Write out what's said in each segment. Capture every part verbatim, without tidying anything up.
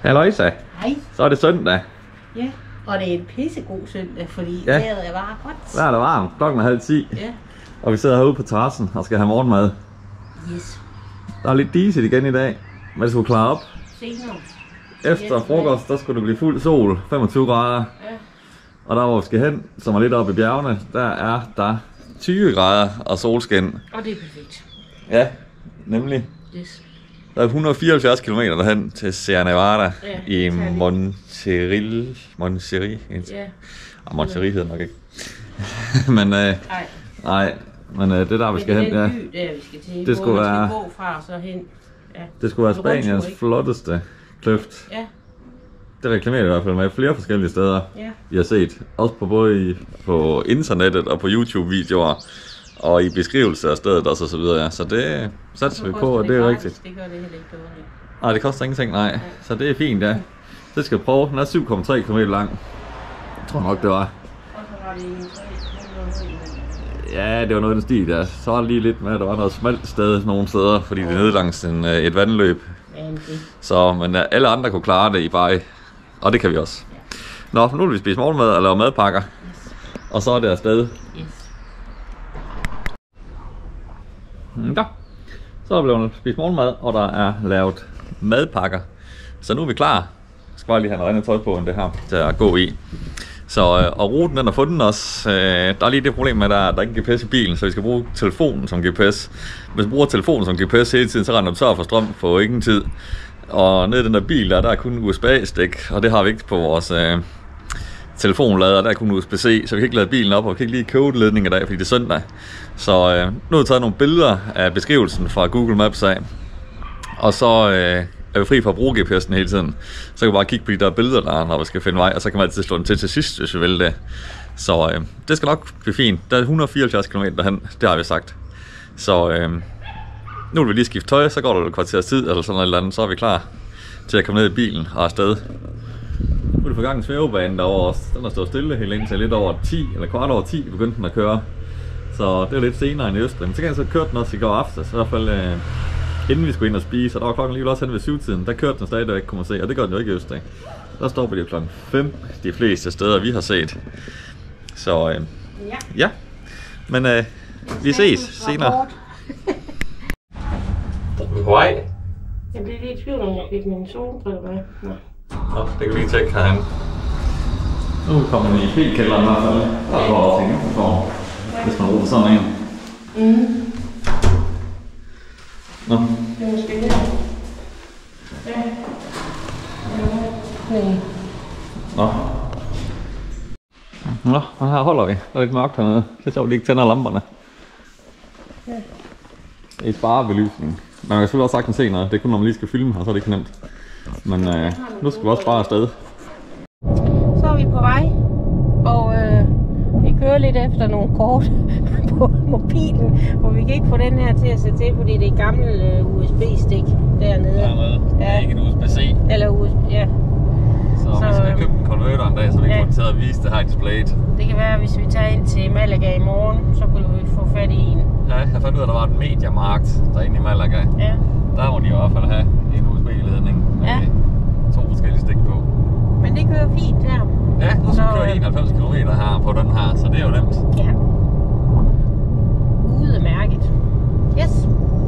Halløjsa. Hej. Så er det søndag. Ja, og det er en pissegod søndag, fordi ja. vejret er bare godt. Der er det varmt. Klokken er halv ti. Ja. Og vi sidder herude på terrassen og skal have morgenmad. Yes. Der er lidt diset igen i dag, men det skulle klare op. Senere. Efter yes, frokost, der skulle det blive fuld sol, femogtyve grader. Ja. Og der hvor vi skal hen, som er lidt oppe i bjergene, der er der tyve grader og solskin. Og det er perfekt. Ja, nemlig. Yes. Der er et hundrede og fireoghalvfjerds kilometer derhen til Sierra Nevada ja, i Monterrey. Monterrey? Ja. Ah, Monterrey hedder nok ikke. men øh, nej. nej, men øh, det der vi skal hen, ja. Det er den by, der vi skal til. Det skulle være. Skal gå fra og så hen. Ja. Det skulle være Spaniens flotteste kløft. Ja. Det reklamerer i hvert fald med flere forskellige steder. Ja. Vi har set også på både i, på internettet og på YouTube-videoer og i beskrivelser af stedet og så videre. Ja. Så det satser vi på, og det er rigtigt. Det gør det heller ikke dårligt. Nej, det koster ingenting, nej. Ja. Så det er fint, ja. Det skal vi prøve. Den er syv komma tre kilometer lang. Jeg tror nok, det var. Og så var det en Ja, det var noget af den stil, ja. Så var det lige lidt med, at der var noget smalt sted nogle steder, fordi det er nede langs en, et vandløb. Så, men alle andre kunne klare det i bare, og det kan vi også. Nå, nu vil vi spise morgenmad og lave madpakker. Yes. Og så er det afsted. Yes. Ja. Så er der blevet spist morgenmad, og der er lavet madpakker. Så nu er vi klar. Jeg skal bare lige have noget andet tøj på end det her til at gå i. Så, og ruten den er fundet også. Der er lige det problem med, at der, der er ikke G P S i bilen, så vi skal bruge telefonen som G P S. Hvis vi bruger telefonen som G P S hele tiden, så render du tør for strøm på ingen tid. Og nede i den der bil, der, der er kun U S B A-stik, og det har vi ikke på vores øh, telefonlader, der er kun U S B C, så vi kan ikke lade bilen op, og vi kan ikke lige købe ledning i dag, fordi det er søndag. Så øh, nu har jeg taget nogle billeder af beskrivelsen fra Google Maps af, og så øh, er vi fri for at bruge G P S'en hele tiden. Så kan vi bare kigge på de der billeder, der er, når vi skal finde vej, og så kan man altid slå den til til sidst, hvis vi vil det. Så øh, det skal nok blive fint. Der er et hundrede og fireoghalvfjerds kilometer derhen, det har vi sagt. Så øh, nu vil vi lige skifte tøj, så går der et kvarters tid, eller sådan noget eller andet, så er vi klar til at komme ned i bilen og afsted. Nu er det for gang en svævebane derovre også. Den har stået stille helt indtil lidt over ti, eller kvart over ti begyndte den at køre. Så det er lidt senere end i Østrig. Men så kan jeg så kørte den også i går aftes, i hvert fald øh, inden vi skulle ind og spise, og der var klokken lige også hen ved syv-tiden, der kørte den stadigvæk, kunne man se, og det gør den jo ikke i Østrig. Der stopper de jo klokken fem de fleste steder, vi har set. Så øh, ja. ja, men øh, vi ses senere. Vi er på vej. Jeg bliver lidt i tvivl om, jeg fik min solbrille med. Nå. Nå, det kan vi lige tjekke herhen. Nu kommer vi i P-kælderen i hvert fald. Der går også ingen for, hvis man bruger sådan en. Mhm. Nå. Det er måske her. Ja. Nej. Nå. Nå, og her holder vi. Der er lidt mørkt hernede. Det er sjovt, at de ikke tænder lamperne. Ja. Det er sparebelysning. Man kan selvfølgelig også sagtens se noget. Det er kun når man lige skal filme her, så er det ikke nemt. Men øh, nu skal vi også bare afsted. Så er vi på vej, og øh, vi kører lidt efter nogle kort på mobilen, hvor vi kan ikke få den her til at sætte til, fordi det er gammel øh, U S B-stik dernede. Dernede. Det er ikke en U S B C. Eller U S B, ja. Så, så vi skal have købt en konverter en dag, så vi ja. kan få til at vise det her i displayet. Det kan være, hvis vi tager ind til Malaga i morgen, så kunne vi få fat i en. Ja, jeg fandt ud af, at der var et Mediamarkt derinde i Malaga. Ja. Der må de i hvert fald have en U S B-ledning med ja. to forskellige stik på. Men det kører fint her. Ja, og så kører enoghalvfems kilometer her på den her, så det er jo nemt. Ja. Udemærket. Yes.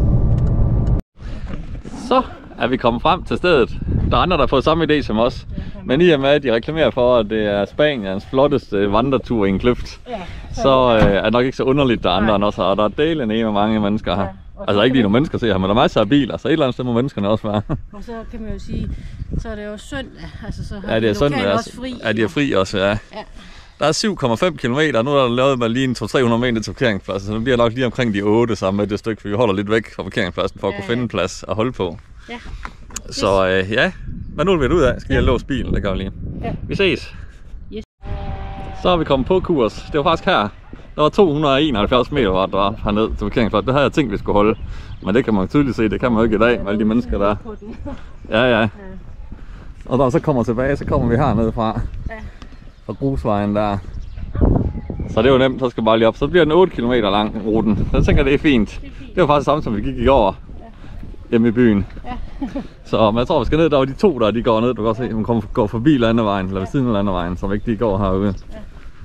Så er vi kommet frem til stedet. Der er andre, der har fået samme idé som os. Men i og med, at de reklamerer for, at det er Spaniens flotteste vandretur i en kløft, ja, så, så øh, er det nok ikke så underligt, der er andre end os her. Og der er delen af mange mennesker her. Ja, altså ikke lige nogle mennesker ser her, men der er masser af biler, så et eller andet sted må menneskerne også være. Og så kan man jo sige, så er det jo søndag, altså så har ja, det er de søndag også fri. Ja, de er fri også, ja. ja. Der er syv komma fem kilometer, og nu er der lavet med lige en to til tre hundrede meter til parkeringspladsen, så det bliver nok lige omkring de otte sammen med det stykke, for vi holder lidt væk fra parkeringspladsen for at ja, kunne finde en plads at holde på. Ja. Så øh, ja, hvad nu er vi ud af? Skal jeg ja. låse bilen? Det gør vi lige. Ja. Vi ses. Yes. Så er vi kommet på kurs. Det var faktisk her. Der var to hundrede og enoghalvfjerds meter, der var herned til parkeringspladsen. Det havde jeg tænkt, vi skulle holde. Men det kan man tydeligt se, det kan man jo ikke i dag med alle de mennesker der. Ja, ja. Og når vi så kommer tilbage, så kommer vi hernede fra. Fra grusvejen der. Så det er jo nemt, så skal bare lige op. Så bliver den otte kilometer lang ruten. Så jeg tænker, det er fint. Det var faktisk samme som vi gik i går. hjemme i byen. Ja. Så men jeg tror, vi skal ned, der var de to der, de går ned. Du kan godt se, man går forbi landevejen, eller ved siden af landevejen, så ikke de går herude. Ja.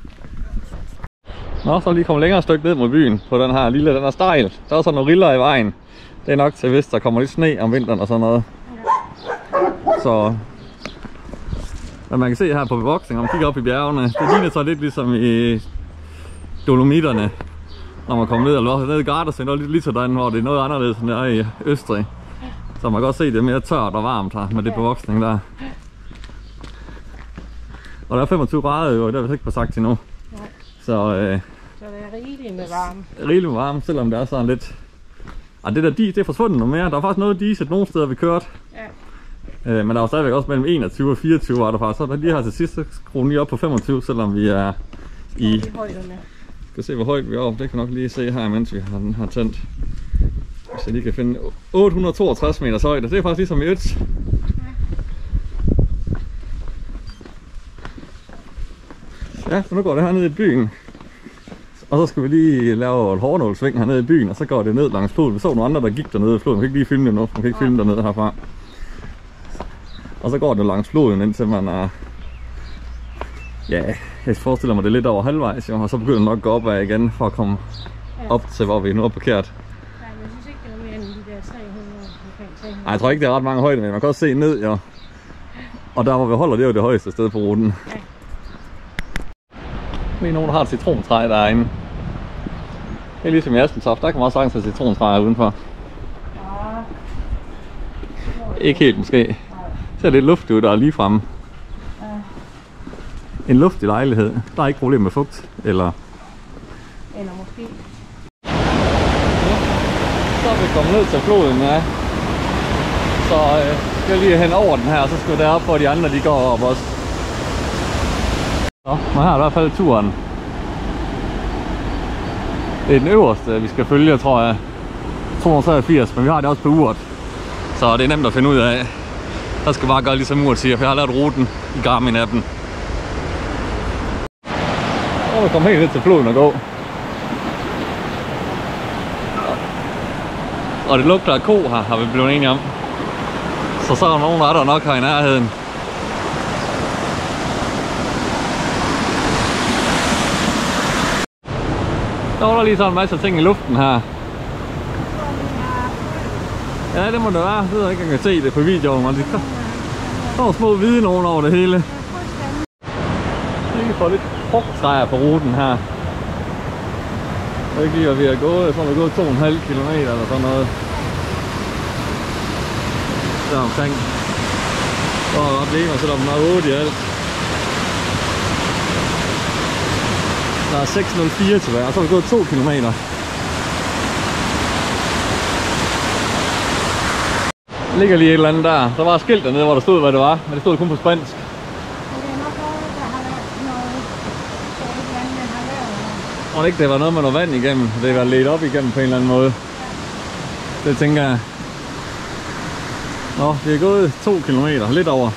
Nå, så lige kommet længere stykke ned mod byen på den her lille, den er stejl. Der er så nogle riller i vejen. Det er nok til, hvis der kommer lidt sne om vinteren og sådan noget. Ja. Så hvad man kan se her på bevoksning, når man kigger op i bjergene, det ligner så lidt ligesom i Dolomitterne, når man kommer ned, eller ned i Gardasøen, der er lidt lige sådan, hvor det er noget anderledes end der i Østrig. Så man kan godt se, at det er mere tørt og varmt her med det bevoksning der. Og der er femogtyve grader jo, det har vi ikke på sagt endnu. Så, øh, så det er rigeligt med varme. Rigeligt med varme, selvom det er sådan lidt... Og det der dis, det er forsvundet noget mere. Der er faktisk noget diset nogle steder, vi kørte. Ja. Øh, men der var stadigvæk også mellem enogtyve og fireogtyve var der faktisk. Så der lige her til sidst skruet lige op på femogtyve, selvom vi er i... i højderne. Skal se hvor højt vi er oppe. Det kan nok lige se her, mens vi har den her tændt. Hvis jeg lige kan finde otte hundrede og toogtres meters højde. Det er faktisk ligesom i Øts. Ja, så nu går det her ned i byen. Og så skal vi lige lave et hårnålsving hernede i byen, og så går det ned langs floden. Vi så nogle andre, der gik dernede i floden. Man kan ikke lige filme det nu. Man kan ikke filme dernede herfra. Og så går det langs floden, indtil man er... Ja, jeg forestiller mig det lidt over halvvejs, jo. Og så begynder det nok at gå opad igen, for at komme op til, hvor vi nu er parkeret. Nej, men jeg synes ikke, det er mere end de der tre hundrede. Nej, jeg tror ikke, det er ret mange højder, men man kan også se ned, jo. Og der, hvor vi holder, det er jo det højeste sted på ruten. Ja. Lige nogen, der har et citrontræ derinde. Det er ligesom i Aspentoft, der kan man også sagtens have citrontræer udenfor. Ja. Ikke helt måske. Det ser lidt luftigt ud, der er lige fremme. Ja. En luftig lejlighed. Der er ikke problem med fugt, eller... Eller måske. Ja. Så er vi kommet ned til floden, ja. Så øh, skal jeg lige hen over den her, og så skal vi derop, hvor de andre de går op også. Nå, og her er i hvert fald turen. Det er den øverste, vi skal følge, tror jeg. to hundrede treogfirs, men vi har det også på uret. Så det er nemt at finde ud af. Der skal bare gøre ligesom uret siger, for jeg har lavet ruten i Garmin-appen. Så er vi kommet helt ned til floden og gå. Og det lugter af ko her, har vi blevet enige om. Så så er der nogen, der er der nok her i nærheden. Der var der lige sådan en masse ting i luften her. Ja, det må det være. Det ved jeg ikke, jeg kan se det på videoen. Men der er små hvide nogen over det hele. Vi får lidt frugttræer på ruten her. Jeg ved ikke lige, hvad vi har gået. Jeg tror, vi har gået to komma fem kilometer eller sådan noget. Der omkring. Så er der problemer, selvom den er otte i alt. Der er seks nul fire tilbage, og så har vi gået to kilometer. Der ligger lige et eller andet der. Der var et skilt dernede, hvor der stod, hvad det var, men det stod kun på spansk. Og ikke, det var noget med noget vand igennem. Det var ledt op igennem på en eller anden måde. Det tænker jeg. Nå, vi har gået to kilometer, lidt over.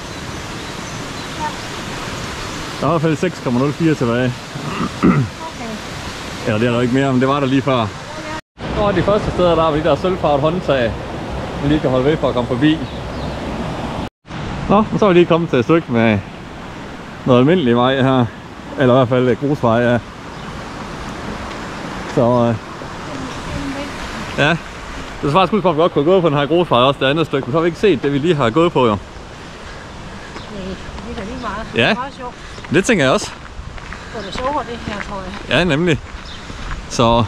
Der er i hvert fald seks komma nul fire tilbage. Okay. Eller det er der ikke mere, men det var der lige før. Så er de første steder, der er de der sølvfarvet håndtag, man lige kan holde ved for at komme forbi. Nå, så er vi lige kommet til et stykke med noget almindelig vej her. Eller i hvert fald grusvej, ja. Så øh, ja, det er faktisk ud for, at vi godt kunne have gået på den her grusvej også det andet stykke, men så har vi ikke set det, vi lige har gået på jo. Nej, det er lige meget. Ja. Det er meget sjovt. Det tænker jeg også. Det er sjovere det her, tror jeg. Ja, nemlig. Så...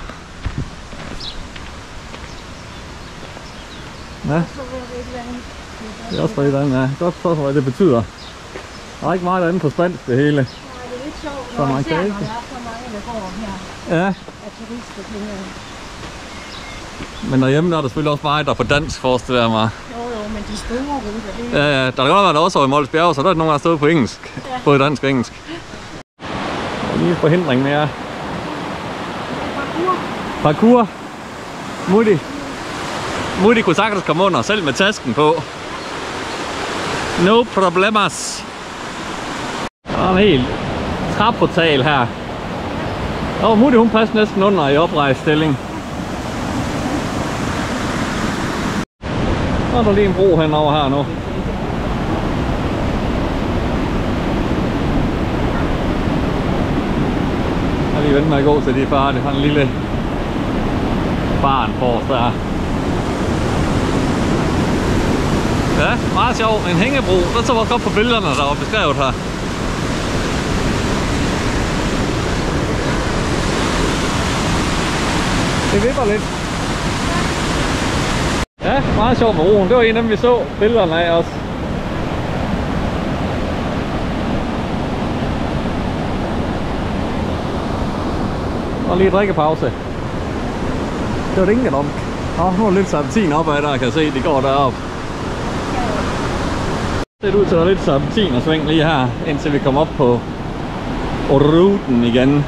Ja. Det er også for et eller andet, ja. Godt for, hvad det betyder. Der er ikke meget andet på spansk, det hele. Nej, det er lidt sjovt, når man ser, når der er så mange, der går her. Ja. Af turister, det her. Men derhjemme der er der selvfølgelig også meget, der er på dansk, forestiller jeg mig. Jo, jo, men de store ruter, det Ja, ja. Der er godt været også over i Mols Bjerge, så der er nogen, der har stået på engelsk. Ja. Både dansk og engelsk. Og lige en forhindring mere. Parkour. Parkour. Mutti. Mutti kunne sagtens komme under, selv med tasken på. No problemas. Der er en helt trapportal her. Og Mutti hun passer næsten under i oprejst stilling. Så er der lige en bro henover her nu. Jeg har lige ventet med at gå til de færdige. Han en lille barn på os der. Ja, meget sjov. En hængebro. Der så også godt på billederne, der var beskrevet her. Det vipper lidt. Ja, meget sjov med broen. Det var en af dem, vi så billederne af også. Og lige drikkepause. Det var det ingen om. Åh, nu er lidt serpentin opad der, kan jeg se. De går deroppe. Det ser ud til at være lidt serpentin og sving lige her, indtil vi kommer op på ruten igen.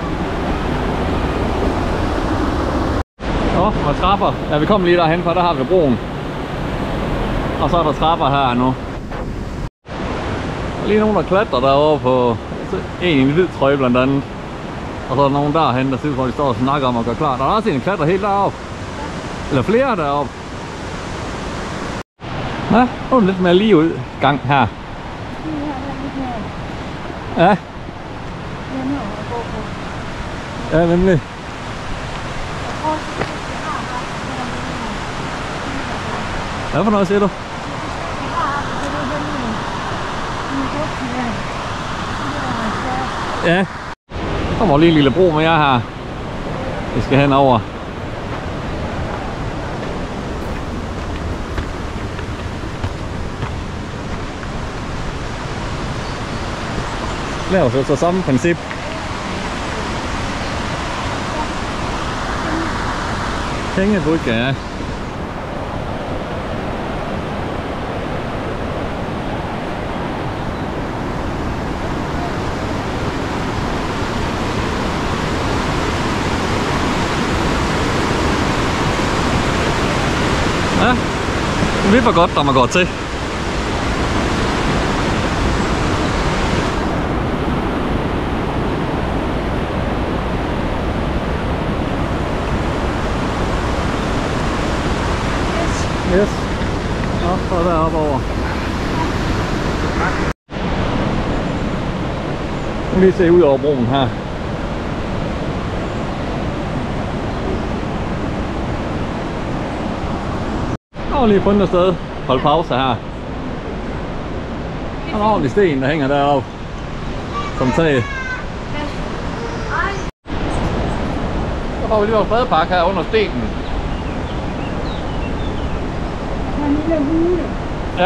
Åh, oh, og trapper. Ja, vi kommer lige derhen, for der har vi broen. Og så er der trapper her nu. Der er lige nogen, der klatrer derovre på en i en hvid trøje blandt andet. Og så er der nogen derhen, der synes, hvor de står og snakker om at gøre klar. Der er også en, der klatrer helt deroppe. Eller flere deroppe. Ja, nu er den lidt mere lige ud gang her. Ja. Ja, nemlig. Hvad for noget siger du? Ja. Der kommer lige en lille bro med jer her. Vi skal hen over. Laver så, så samme princip. Hængebrygge, ja. Ja, det vipper godt, når man går til. Yes. Nå, så er der oppe over. Nu lige se ud over broen her. Nu har lige fundet et sted. Hold pause her. Der er en ordentlig sten, der hænger deroppe. Som tag. Så får vi lige vores badepark her under stenen. Ja.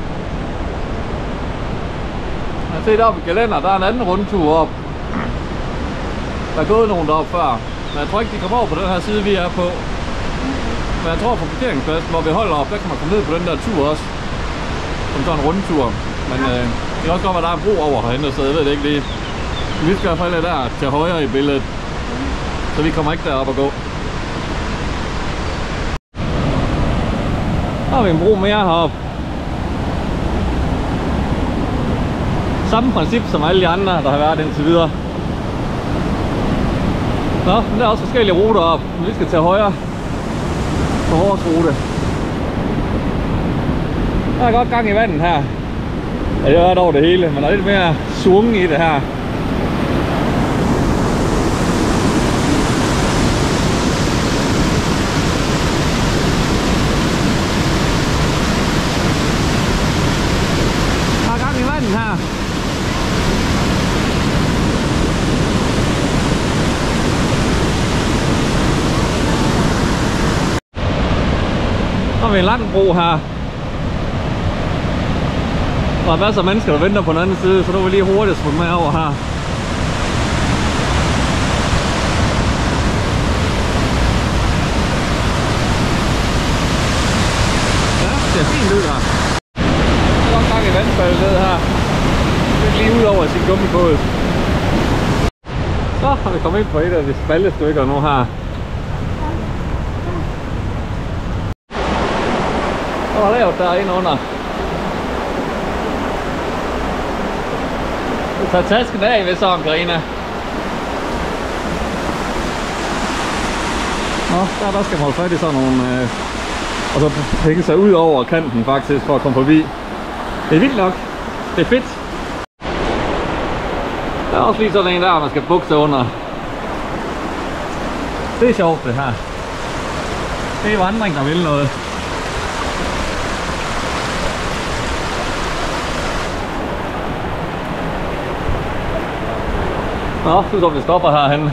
Jeg har set oppe i Gelænder, der er en anden rundtur op. Der er gået nogen deroppe før. Men jeg tror ikke, de kommer over på den her side, vi er på. Men jeg tror på parkeringspladsen, hvor vi holder op, der kan man komme ned på den der tur også. Som sådan en rundtur. Men øh, det kan også godt være, der er en bro over herhenne, så jeg ved det ikke lige. Vi skal i hvert fald der til højre i billedet. Så vi kommer ikke derop og gå. Der har vi en bro mere heroppe. Samme princip som alle de andre, der har været indtil videre. Nå, men der er også forskellige ruter op. Vi skal til højre på vores rute. Der er godt gang i vandet her. Ja, det er ret over det hele, men der er lidt mere swung i det her. Der er gang i vandet her. Der har vi en lang bro her. Der er masser af mennesker, der venter på den anden side, så nu er vi lige hurtigt smutte med over her. Ja, det ser fint ud her. Der er nok gang i vandfaldet ned her. Det er lige ud over sin gummibåd. Så har vi kommet ind på et af de smalle stykker nu her. Der var lavet derinde under. Du tager tasken af ved så, Karina. Nå, der, der skal man holde fat i sådan nogle øh, Og så hække sig ud over kanten faktisk for at komme forbi. Det er vildt nok. Det er fedt. Der er også lige sådan en der, man skal bukke sig under. Det er sjovt det her. Det er vandring, der vil noget. Nå, nu så vi stopper herhenne.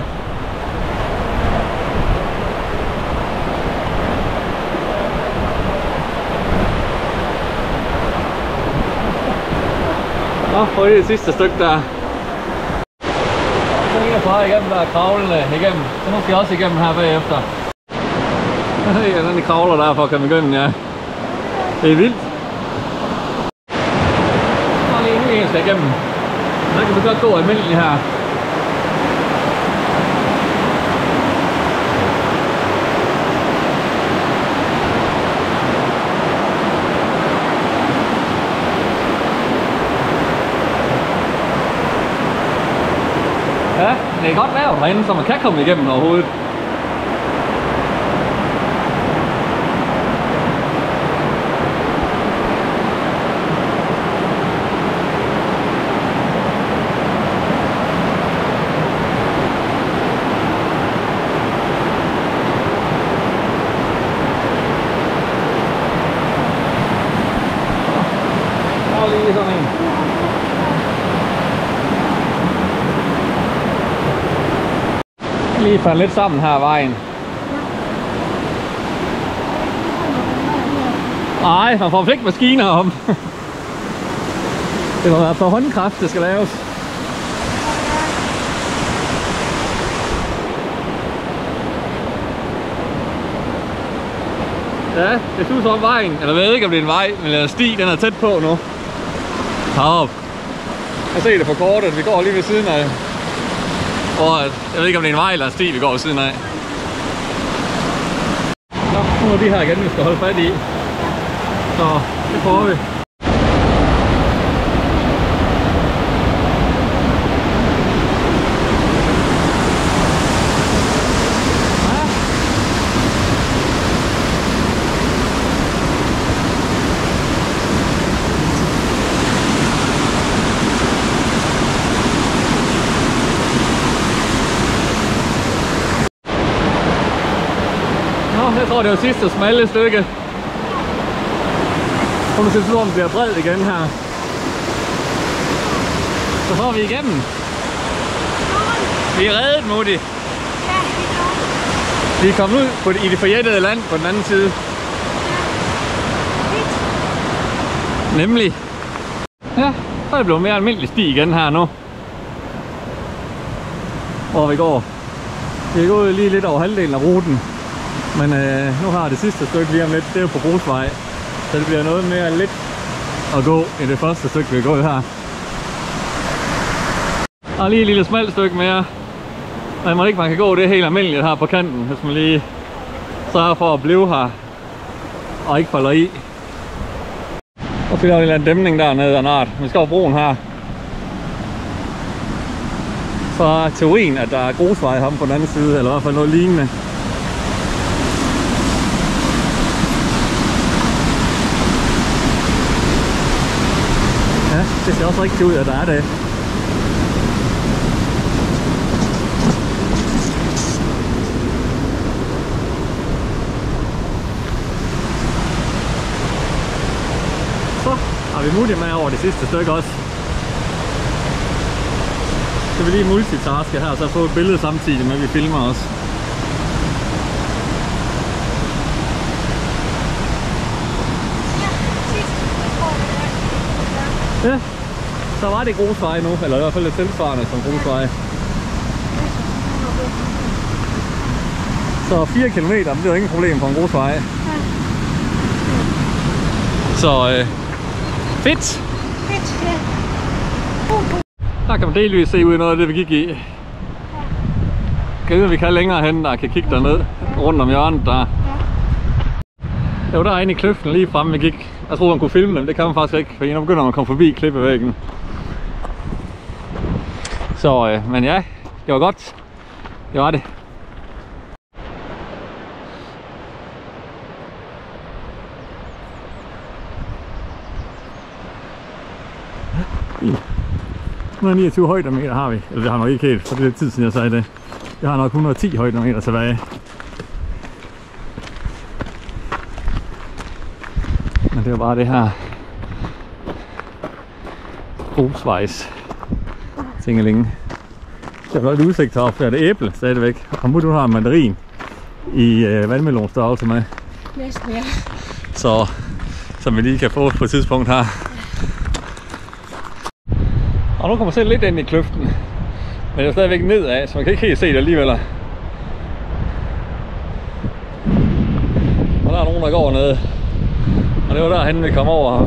Nå, prøv det sidste stykke der. Så lige fra igennem der er kravlende igennem. Så nu skal jeg også igennem her bagefter. Ja, den kravler der for at komme igennem, ja. Det er vildt. Så lige nu en skal igennem. Der kan vi godt gå almindeligt her. Ja, det er godt lavet herinde, så man kan komme igennem overhovedet. Og lige sådan en. Lige falde lidt sammen her vejen. Nej, man får ikke maskiner om. Det må være for håndkraft, det skal laves. Ja, det synes om vejen. Eller jeg ved ikke, om det er en vej, men en sti, den er tæt på nu. Hop. Jeg ser det på kortet, vi går lige ved siden af. Og jeg ved ikke, om det er en vej eller en sti, vi går ved siden af. Nå, nu er vi her igen, vi skal holde fat i. Så det prøver vi. Jeg tror, det er det sidste smalle stykke. Så nu ser det ud, om det bliver bred igen her. Så får vi igennem. Vi er reddet, Mutti. Ja, vi er kommet ud på det, i det forjættede land på den anden side. Ja. Nemlig. Ja, så er det blevet mere almindelig sti igen her nu. Hvor vi går. Vi er gået lige lidt over halvdelen af ruten. Men øh, nu har det sidste stykke lige om lidt, det er jo på grusvej. Så det bliver noget mere let at gå i det første stykke, vi er gået her. Og lige et lille smalt stykke mere. Man må ikke, man kan gå det helt almindeligt her på kanten, hvis man lige sørger for at blive her og ikke falder i. Og så er der en eller anden dæmning dernede, Arnart. Vi skal over broen her. Så er teorien, at der er grusvej ham på den anden side, eller i hvert fald noget lignende. Ja, det ser også rigtigt ud, at der er det. Så har vi Mutti med over det sidste stykke også. Så vi lige multitaske her, så få et billede samtidig med, at vi filmer også. Ja, så var det grusvej nu, eller i hvert fald lidt tilsvarende som grusvej. Så fire kilometer, det er jo ingen problem på en grusvej. Så øh, fedt! Fedt, ja. Der kan man delvis se ud af noget af det, vi gik i. Kan jeg vide, vi kan længere hen, der kan kigge derned, rundt om hjørnet der. Jo, der er inde i kløften lige fremme, vi gik. Jeg troede, man kunne filme dem, det kan man faktisk ikke, for nu begynder man at komme forbi klippevæggen. Så, øh, men ja, det var godt. Det var det. et hundrede og niogtyve højdemeter har vi. Eller det har nok ikke helt, for det er lidt tid siden jeg sagde det. Jeg har nok et hundrede og ti højdemeter tilbage. Men det er jo bare det her grusvejs tingelinge. Der er noget udsigt heroppe, der er det æble stadigvæk. Og nu har mandarin i øh, vandmelonstørrelse med. Næsten, ja. Så, som vi lige kan få på et tidspunkt her. Og nu kommer jeg selv lidt ind i kløften. Men det er stadigvæk nedad, så man kan ikke helt se det alligevel. Og der er nogen, der går nede. Og det var derhen, vi kom over.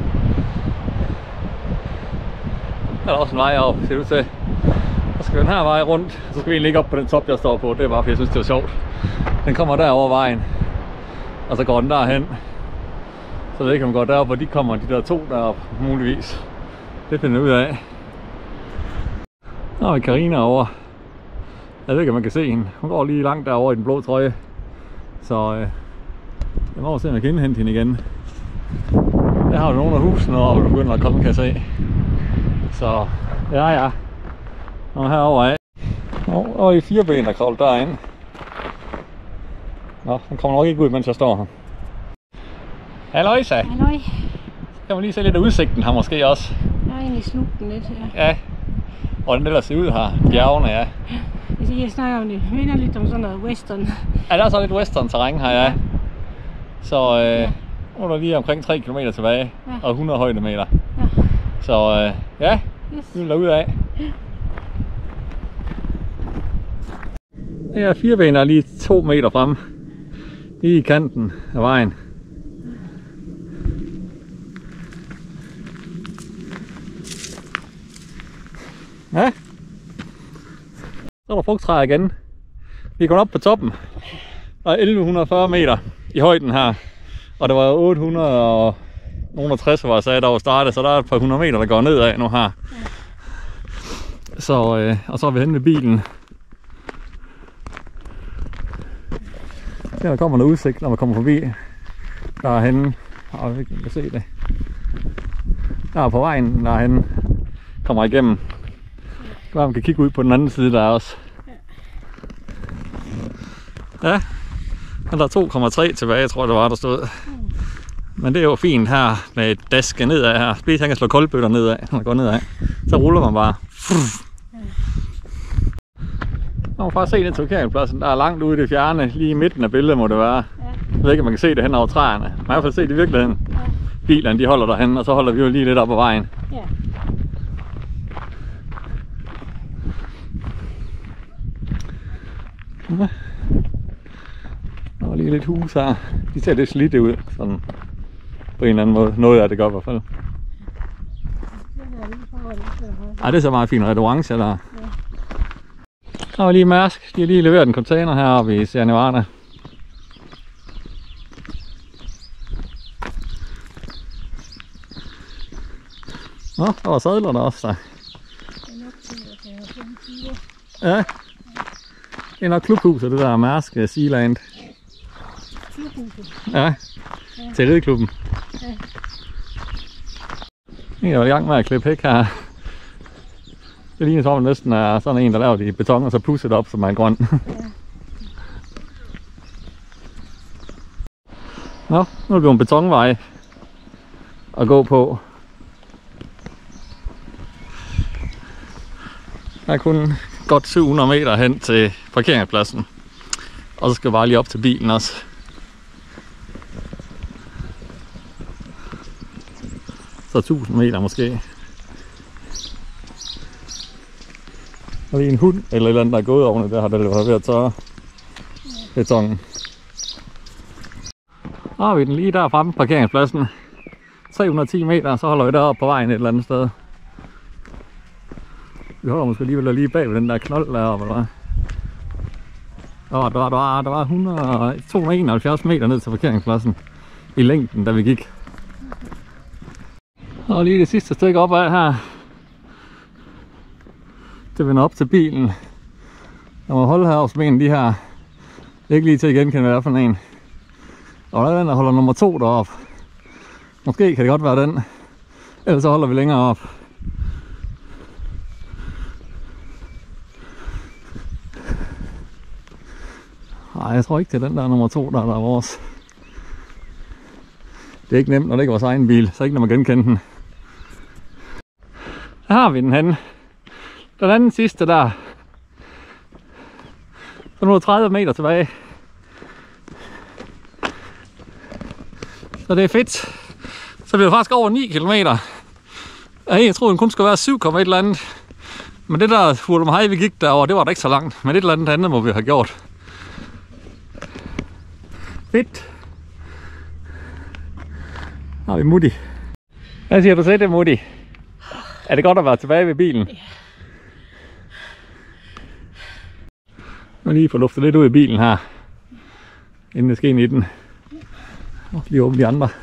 Der er også en vej op, ser du til. Så skal vi den her vej rundt, så skal vi egentlig ikke op på den top, jeg står på. Det er bare, fordi jeg synes, det er sjovt. Den kommer derover vejen, og så går den derhen. Så jeg ved ikke, om den går derop, hvor de kommer, de der to derop, muligvis. Det finder jeg ud af. Der er Karina over. Jeg ved ikke, om man kan se hende. Hun går lige langt derovre i den blå trøje. Så øh, jeg må se, om jeg kan indhente hende igen. Der har jo nogle af husene, og du begynder at komme, kan jeg se. Så ja, ja. Og herovre af. Og der er fire ben, der kravler derinde. Nå, den kommer nok ikke ud, mens jeg står her. Halløjsa! Halløj. Så kan man lige se lidt af udsigten her måske også. Jeg er egentlig slugten lidt her. Ja. Og den ellers ser ud her. Bjergene, ja. Jeg siger, jeg snakker om det. Jeg mener lidt om sådan noget western. Ja, der er så lidt western terræn her, ja. Så øh, nu er der lige omkring tre kilometer tilbage. Ja. Og hundrede højdemeter. Ja. Så øh, ja, yes. Vi vil derud af. Det er fire ben, der er lige to meter frem. Lige i kanten af vejen. Ja. Så er der frugttræer igen. Vi er kommet op på toppen. Der er elleve fyrre meter i højden her. Og det var otte hundrede og tres, hvor jeg sagde, der var startet. Så der er et par hundrede meter, der går nedad nu her. Så, øh, og så er vi henne ved bilen. Der kommer noget udsigt, når man kommer forbi. Der er henne. Og vi kan se det. Der er på vejen, der er henne. Kommer igennem. Man kan kigge ud på den anden side, der er også. Ja, men der er to komma tre tilbage, tror jeg det var, der stod. Men det er jo fint her med et daske nedad her. Spidsen han kan slå koldbøtter nedad, når man går nedad. Så ruller man bare. Man må faktisk se det til parkeringspladsen. Der er langt ude i det fjerne, lige i midten af billedet må det være. Jeg ved ikke, om man kan se det hen over træerne. Man kan i hvert fald se det i virkeligheden. Bilerne de holder derhen, og så holder vi jo lige lidt op ad vejen. Ja. Der er lige lidt hus her. De ser lidt slidte ud, sådan på en eller anden måde. Noget af det gør i hvert fald. Ej, det er så meget fint. Red orange der. Der var lige Mærsk. De har lige leveret en container heroppe i Sierra Nevada. Nå, der var sadler der også der. Ja. Det er nok klubhuset, det der Mærsk Sealand. Klubhuset? Ja, ja. Til rideklubben. Ja. Jeg var i gang med at klippe hæk her. Det ligner som næsten er sådan en, der laver det i beton og så pudset op, som er grøn. Ja. Nå, nu er det jo en betonvej at gå på. Der er kun godt syv hundrede meter hen til parkeringspladsen. Og så skal jeg bare lige op til bilen også. Så tusind meter måske. Og lige en hund eller et eller andet, der er gået over det, der har det været ved at tørre betongen. Så har vi den lige der fremme på parkeringspladsen. tre hundrede og ti meter, så holder vi deroppe på vejen et eller andet sted. Vi holder måske alligevel lige bag ved den der knold deroppe, eller hvad? Og der var, der var, der var hundrede, to hundrede og enoghalvfjerds meter ned til parkeringspladsen i længden, da vi gik. Og lige det sidste stykke op af her. Det vender op til bilen. Jeg må holde her hos en de her. Ikke lige til at genkende, hvad det er for en. Og der er den, der holder nummer to deroppe. Måske kan det godt være den. Ellers så holder vi længere op. Nej, jeg tror ikke, det er den der nummer to, der er, der er vores. Det er ikke nemt, når det ikke er vores egen bil, så ikke når man genkende den. Der har vi den henne. Den anden sidste der. Så nu er tredive meter tilbage. Så det er fedt. Så bliver det faktisk over ni kilometer. Jeg troede den kun skulle være syv komma et eller andet. Men det der Hurlum High, vi gik derover, det var da ikke så langt. Men et eller andet andet må vi have gjort. Fedt. Her har vi Mutti. Hvad siger du til det, Mutti? Er det godt at være tilbage ved bilen? Ja. Nu lige få luftet lidt ud i bilen her. Inden det skal ind i den. Og lige åbne de andre.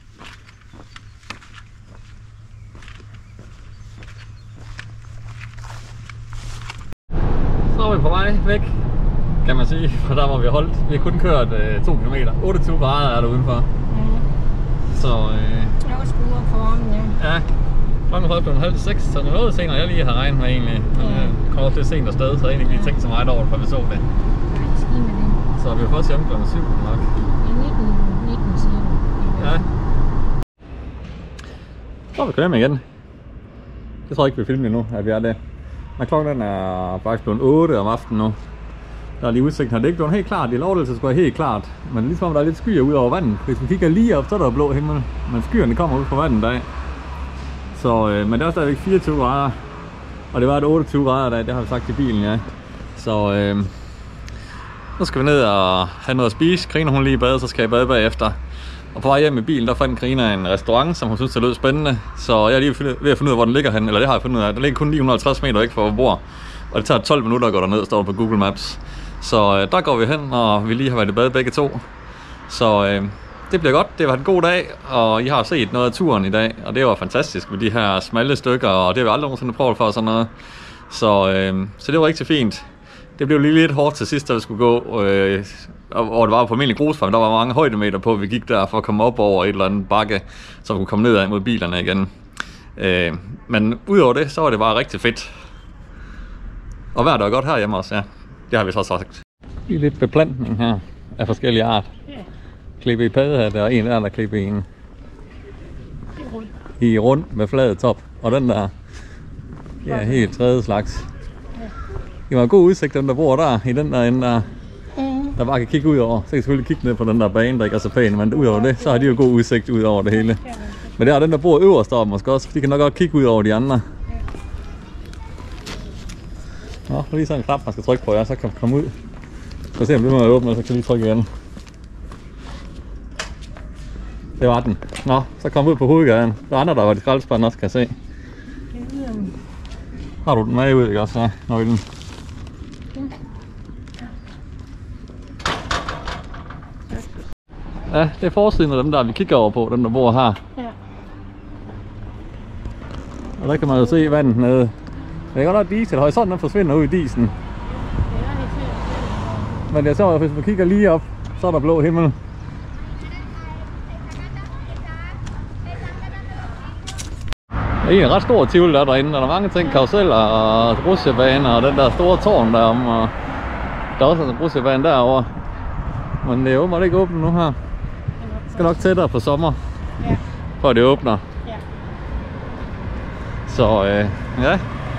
Så er vi på vej væk, kan man sige, for der hvor vi har holdt. Vi har kun kørt øh, to kilometer. otteogtyve grader er der udenfor. Mm. Så øh... jeg var sgu op for varmen, ja. Ja. Klokken er blevet halv til seks, så det er noget senere, jeg lige har regnet med egentlig. Men jeg mm. kommer til sent afsted, så jeg egentlig ikke lige tænkt så meget over det, før vi så det. Nej, skidt med det. Så vi er først hjemme klokken syv nok. Ja, nitten, nitten siger du. Ja. Så er vi kørt igen. Det tror jeg ikke, vi filmer endnu, at vi er det. Men klokken den er faktisk blevet otte om aftenen nu. Der er lige udsigt her. Det er ikke blevet helt klart. Det er lovligt, så skulle være helt klart. Men ligesom om der er lidt skyer ud over vandet. Hvis vi kigger lige op, så er der blå himmel. Men skyerne kommer ud fra vandet af. Så, øh, men det er også stadigvæk fireogtyve grader. Og det var et otteogtyve grader dag, det har vi sagt i bilen, ja. Så øh, nu skal vi ned og have noget at spise. Karina hun lige i bad, så skal jeg bade bagefter. Og på vej hjem i bilen, der fandt Karina en restaurant, som hun synes det lød spændende. Så jeg er lige ved at finde ud af, hvor den ligger hen. Eller det har jeg fundet ud af. Den ligger kun ni hundrede og halvtreds meter væk fra hvor vi bor. Og det tager tolv minutter at gå derned, står på Google Maps. Så øh, der går vi hen, og vi lige har været i bad begge to. Så øh, det bliver godt. Det har været en god dag, og I har set noget af turen i dag. Og det var fantastisk med de her smalle stykker, og det har vi aldrig nogensinde prøvet for sådan noget. Så, øh, så det var rigtig fint. Det blev lige lidt hårdt til sidst, da vi skulle gå. Øh, og det var på almindelig grusvej, der var mange højdemeter på, vi gik der for at komme op over et eller andet bakke, så vi kunne komme nedad mod bilerne igen. Øh, men udover det, så var det bare rigtig fedt. Og vejret er godt herhjemme også, ja. Det har vi så sagt. Det er lidt beplantning her af forskellige art. Yeah. Klippe i paddehatte, og en der, der klippe i en i rund med flad top. Og den der, det er helt tredje slags. Det var en god udsigt, den der bor der, i den der ende der, der bare kan kigge ud over. Så kan jeg selvfølgelig kigge ned på den der bane, der ikke er så pæn, men ud over det, så har de jo god udsigt ud over det hele. Men der er den der bor øverst der måske også, de kan nok godt kigge ud over de andre. Nå, lige sådan en knap, man skal trykke på, ja, så kan man komme ud. Så se om det må jeg åbne, så kan jeg lige trykke igen. Det var den. Nå, så kom ud på hovedgaden. Der er andre, der var de skraldespanden også, kan jeg se. Har du den med ud, ikke også? Ja, nøglen. Ja, det er forsiden af dem der, vi kigger over på, dem der bor her. Ja. Og der kan man jo se vandet nede. Det er godt nok diesel. Horisonten den forsvinder ud i disen. Men jeg så, hvis man kigger lige op, så er der blå himmel. Det er en ret stor tivoli der er derinde, og der er mange ting, karuseller og rutsjebaner og den der store tårn derom, og der er også en rutsjebane derovre. Men det er åbenbart ikke åbent nu her. Det skal nok tættere på sommer, ja. For det åbner. Ja. Så øh, ja.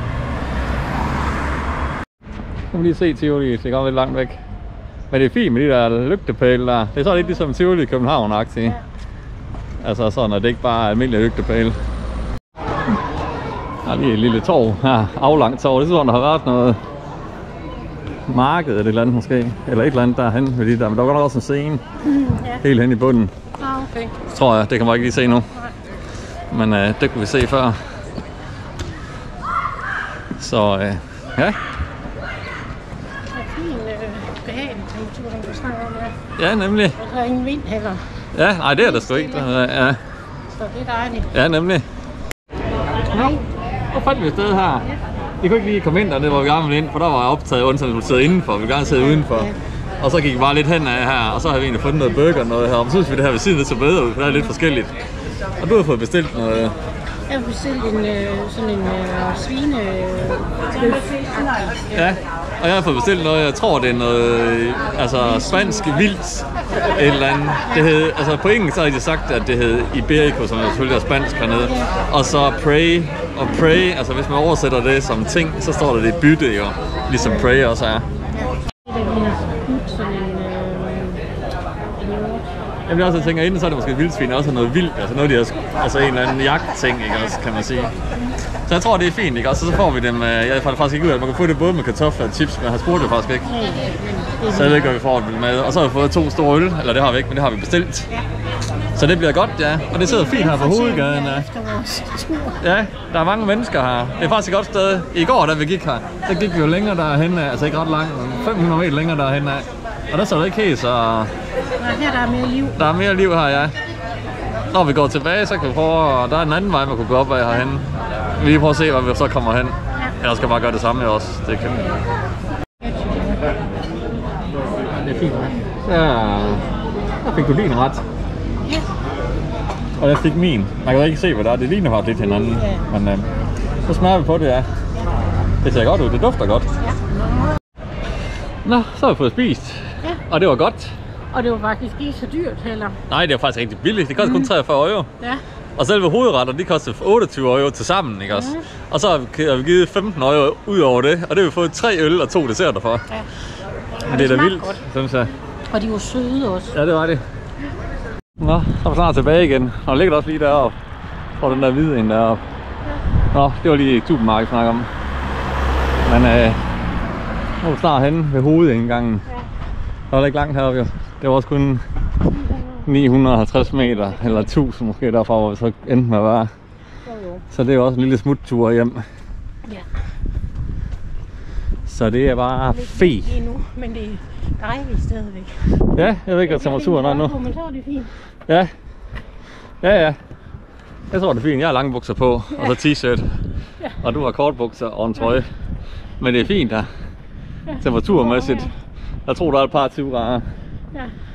Nu kan vi lige se tivoli, det går lidt langt væk. Men det er fint med de der lygtepæle der. Det er så lidt ligesom tivoli i København-aktigt. Ja. Altså sådan, at det ikke bare er almindelig lygtepæle. Der er lige et lille torv her, aflangt torv. Det er sådan, der har været noget marked eller et eller andet måske. Eller et eller andet derhen, fordi der, men der var godt også en scene. Mm, ja. Helt hen i bunden. Ah, okay. Tror jeg, det kan man ikke lige se nu. Nej. Men øh, det kunne vi se før. Så øh, ja. Ja, nemlig. Og så er ingen vind heller. Ja, nej, det er der sgu ikke. Ja. Så det er dejligt. Ja, nemlig. Nå, hvor fandt vi et sted her? Vi kunne ikke lige komme ind, og det var vi gerne ville ind, for der var jeg optaget undtagen, at vi ville sidde indenfor. Vi ville gerne sidde udenfor. Og så gik vi bare lidt hen af her, og så har vi egentlig fundet noget burger og noget her. Og så synes vi, det her ved siden lidt så bedre ud, for det er lidt forskelligt. Og du har fået bestilt noget. Jeg har bestilt en, sådan en uh, svine... Uh, ja. og jeg har fået bestilt noget, jeg tror det er noget, altså spansk vildt, et eller andet. Det hed, altså på engelsk så har de sagt, at det hed Iberico, som er selvfølgelig er spansk hernede. Og så pray, og pray, altså hvis man oversætter det som ting, så står der det bytte jo, ligesom pray også er. Jamen også, jeg tænker, inden så er det måske vildsvin, også noget vildt, altså noget, de har, altså en eller anden jagtting, ikke også, kan man sige. Så jeg tror, det er fint, ikke også, så får vi dem, jeg fandt faktisk ikke ud af, at man kan få det både med kartofler og chips, men jeg har spurgt det faktisk ikke. Så jeg ved ikke, hvad vi får det med, og så har vi fået to store øl, eller det har vi ikke, men det har vi bestilt. Så det bliver godt, ja, og det sidder fint her på hovedgaden. Ja, der er mange mennesker her, det er faktisk et godt sted. I går, da vi gik her, der gik vi jo længere derhen af, altså ikke ret langt, fem hundrede meter længere derhen af. Og der så det ikke helt, så... Nej, her der er mere liv. Der er mere liv her, ja. Når vi går tilbage, så kan vi prøve... Og der er en anden vej, man kunne gå op af herhen. Vi lige prøve at se, hvor vi så kommer hen. Ja. Ellers skal bare gøre det samme også. Det kan... Ja, det er fint, ja. Der fik du din ret. Ja. Og jeg fik min. Man kan ikke se, hvad der er. Det ligner faktisk lidt hinanden. Ja. Men øh, så smager vi på det, ja. Det ser godt ud. Det dufter godt. Ja. Nå, så har vi fået spist. Ja. Og det var godt. Og det var faktisk ikke så dyrt heller. Nej, det var faktisk rigtig billigt. Det kostede mm. kun treogfyrre euro. Ja. Og selve hovedretter, de kostede otteogtyve euro til sammen, ikke også? Mm. Og så har vi givet femten euro ud over det. Og det har vi fået tre øl og to desserter for. Ja. Men det er da vildt, godt, synes jeg. Og de var søde også. Ja, det var det. Nå, så er vi snart tilbage igen. Og ligger der også lige deroppe. Og den der hvide en deroppe. Ja. Nå, det var lige et supermarked, vi snakker om. Men øh, nu er vi snart henne ved hovedindgangen. Ja. Der var ikke langt heroppe jo. Det var også kun ni hundrede og halvtreds meter, eller tusind måske derfra, hvor vi så endte med at være. Så det er også en lille smuttur hjem. Ja. Så det er bare fe. Nu, men det er dejligt stadigvæk. Ja, jeg ved ikke, hvad temperaturen er nu. Men så er det fint. Ja. Ja, ja. Jeg tror det er fint. Jeg har lange bukser på, ja. Og så t-shirt. Ja. Og du har kortbukser og en trøje. Ja. Men det er fint her. Ja. Temperaturmæssigt. Jeg tror, der er et par tyve grader. Ja.